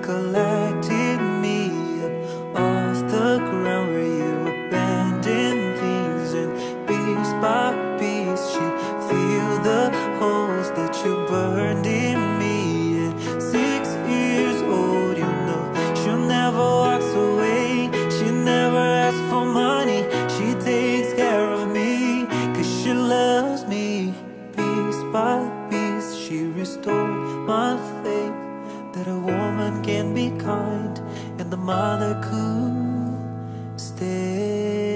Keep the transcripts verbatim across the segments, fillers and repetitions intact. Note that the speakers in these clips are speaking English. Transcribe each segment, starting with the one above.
collected me up off the ground where you abandoned things, and piece by piece she'd feel the holes that you burned in me. At six years old, you know she'll never walks away. She never asks for money, she takes care of me, 'cause she loves me. Piece by piece she restored my faith that a woman can be kind and the mother could stay.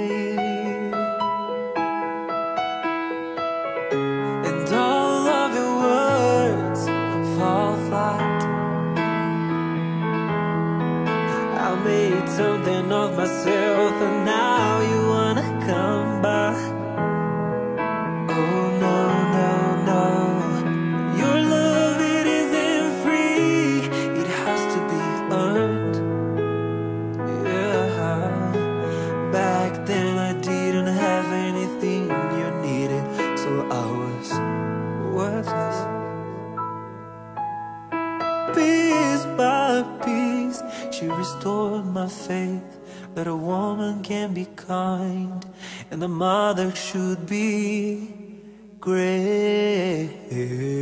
And all of your words fall flat. I made something of myself and now you wanna come back. Oh no, no, no. Your love, it isn't free. It has to be earned. Yeah. Back then I didn't have anything you needed, so I was worthless. Piece by piece she restored my faith that a woman can be kind and the mother should be great.